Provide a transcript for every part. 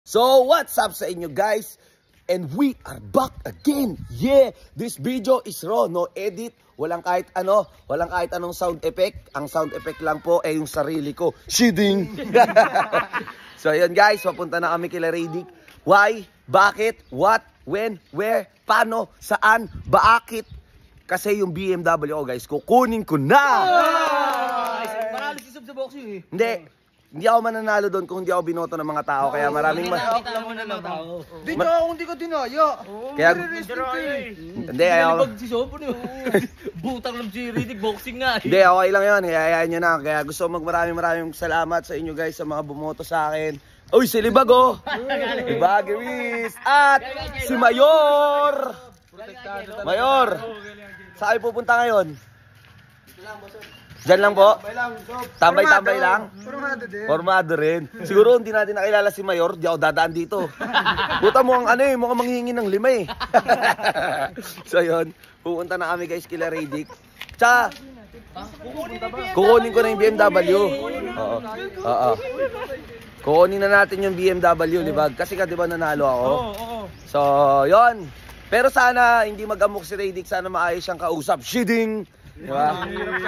So what's up sa inyo guys? And we are back again. Yeah, this video is raw, no edit, walang kahit anong sound effect. Ang sound effect lang po ay yung sarili ko. Shitting. So yun guys, papunta na kami kila Radic. Why? Bakit? What? When? Where? Paano? Saan? Bakit? Kasi yung BMW ko guys, kukunin ko na! Marami si Sub sa boxing eh. Hindi ako mananalo doon kung hindi ako binoto ng mga tao. Kaya maraming Di nyo ako hindi ko dinaya. Kaya hindi ayaw. Si Sub butang ng si Riddick boxing nga. Hindi, okay lang yun. Hayaan nyo na. Kaya gusto ko maraming salamat sa inyo guys sa mga bumoto sa akin. Uy, si Libag oh! Libag, Luis! At si Mayor! Mayor! Saan kayo pupunta ngayon? Diyan lang po? Tambay-tambay lang? Formado rin. Siguro hindi natin nakilala si Mayor, di ako dadaan dito. Buta mo ang mukhang manghihingi ng 5 eh. So yun, pupunta na kami guys kila Radic. Tsaka, kukunin ko na yung BMW. Oo. Kukunin na natin yung BMW, Libag. Kasi ka di ba nanalo ako? So, yun. Pero sana hindi mag-amok si Radic, sana maayos siyang kausap. Shitting! Diba?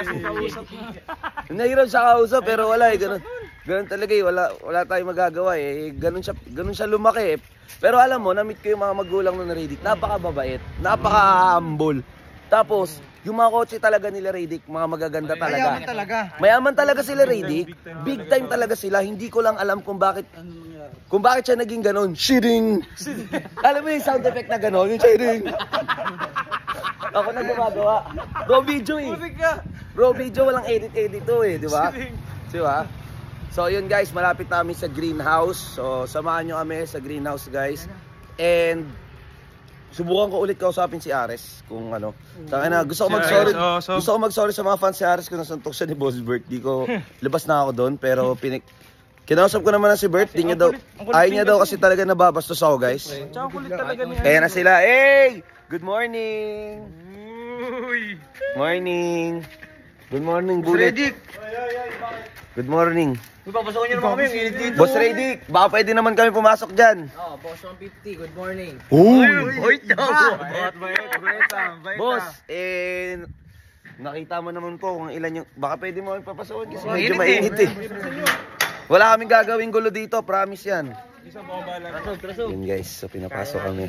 Nahirap siya kausap pero wala eh, ganun talaga eh, wala tayong magagawa eh, ganun siya lumaki eh. Pero alam mo, na-meet ko yung mga magulang ng Radic, napakababait, napaka-humble. Tapos, yung mga kotse talaga nila Radic, mga magaganda talaga. Mayaman talaga sila Radic, big time talaga sila, hindi ko lang alam kung bakit siya naging ganun. Shitting! Alam mo yung sound effect na ganun, yung shitting. Ako na gumagawa. Bro video eh. Bro video, walang edit to eh, di ba? Di ba? So yun guys, malapit namin sa greenhouse. So samahan nyo kami sa greenhouse guys. And subukan ko ulit kausapin si Ares kung ano. Taka na, gusto ko mag-sorry sa mga fans si Ares kung nasuntok siya ni Boss Bert. Di ko labas na ako doon pero kinausap ko naman na si Bert, ayaw niya daw kasi talaga nababastos ako guys. Kaya na sila, hey! Good morning! Morning! Good morning, Bullet! Good morning! Papasokin nyo naman kami. Boss Radic, baka pwede naman kami pumasok dyan. Boss 150, good morning. Uy! Boss, Boss, nakita mo naman po kung ilan yung... Baka pwede mo kami papasokin kasi medyo mainit eh. Wala kaming gagawing gulo dito, promise yan. Yun guys, so pinapasok kami.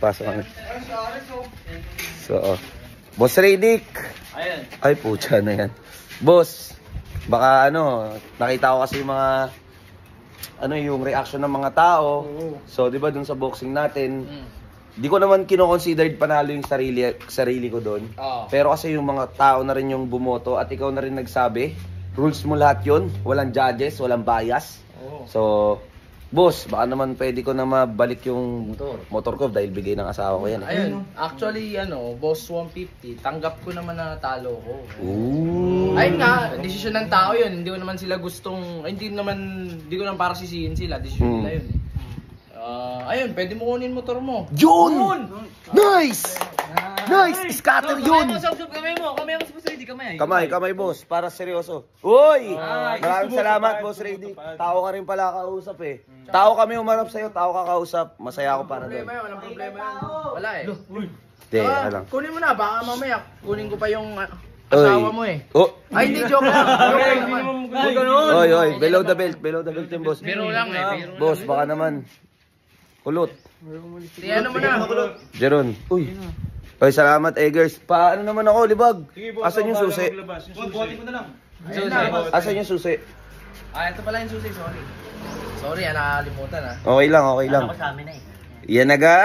So, Boss Radic. Ay, pucha na yan. Boss, baka nakita ko kasi yung mga, yung reaction ng mga tao. So, di ba dun sa boxing natin, di ko naman kino-considered panalo yung sarili ko doon. Pero kasi yung mga tao na rin yung bumoto at ikaw na rin nagsabi, rules mo lahat yun, walang judges, walang bias. So, boss, baka naman pwede ko na mabalik yung motor ko dahil bigay ng asawa ko yan. Ayun, actually, boss 150, tanggap ko naman na natalo ko. Ooh. Ayun nga, desisyon ng tao yun. Hindi ko naman sila gustong, hindi ko naman para sisihin sila, desisyon nila yun. Ayun, pwede mo kunin motor mo. Yun! Nice! Nice! Scatter yun! Kamay mo sa boss Radic, kamay. Kamay boss, para seryoso. Uy! Maraming salamat boss Radic. Tao ka rin pala kausap eh. Tao kami umarap sa'yo, tao ka kausap. Masaya ako para doon. Walang problema yun. Wala eh. Hindi, alam. Kunin mo na, baka mamaya kunin ko pa yung asawa mo eh. Oh! Ay, hindi, joke lang. Oy, below the belt yung boss. Biro lang eh. Boss, baka naman. Kulot. Ano mo na? Jeron. Uy. Oy, salamat Eggers. Paano naman ako, Libag? Asan yung susi? Buhatin ko na lang. Asan yung susi? Ito pala yung susi, sorry. Sorry, nakakalimutan ah. Okay lang. Ako sa amin eh. Yan na ga!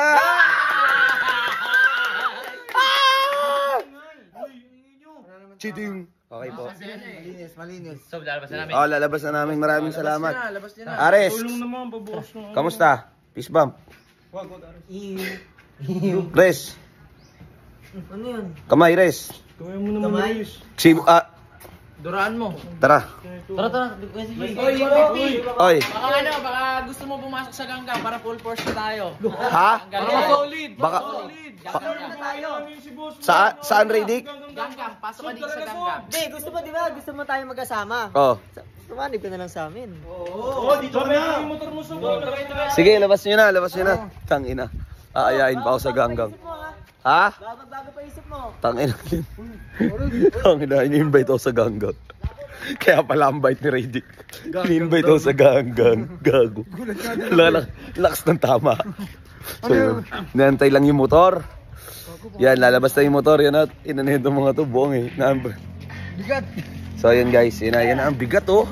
Cheating. Okay po. Malinis. So, lalabas na namin. Lalabas na namin. Maraming salamat. Labas niya na. Ares, Tulong naman, babawas na. kamusta? Peace bump. Wag, Ares. Res. Ano yun? Kamay, Res. Kamay mo naman, Luis. Duraan mo. Tara. Tara. Oy. Baka gusto mo pumasok sa ganggang para full force na tayo. Ha? Solid. Baka... Ganggang na tayo. Saan, Radic? Ganggang, pasok ka dito sa ganggang. Hindi, gusto mo, di ba? Gusto mo tayo magkasama. Oh. Tumanib ka na lang sa amin. Oo, dito ka na. Yung motor mo sa Sige, labas nyo na, labas nyo na. Tangina. Aayain pa ako sa ganggang. Ha? Bago pa isip mo. Tangina. Tangina, ini-invite ako sa ganggang. Kaya pala ang bite ni Radic. Ini-invite ako sa ganggang. Gago. Lakas ng tama. So yun, naantay lang yung motor. Yan, lalabas na yung motor. Yan at inanin itong mga to. Buong eh. Bigat. So yun guys, yan na ang bigat oh.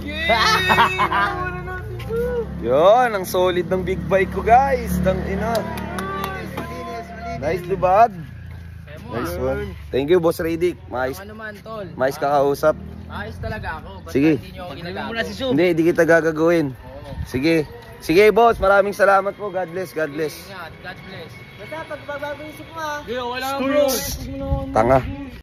Yun, ang solid ng big bike ko guys. Tangina. Nice diba? Nice one. Thank you Boss Radic. Mais Ano man, tol. mais kakausap. Ayos talaga ako. Basta Sige. hindi nyo ako ginagawa. Hindi, di kita gagawin. Sige. Sige boss, maraming salamat po. God bless, God bless. Ingat. God bless. Basta pag bago isip mo ha. Wala bro. Tanga.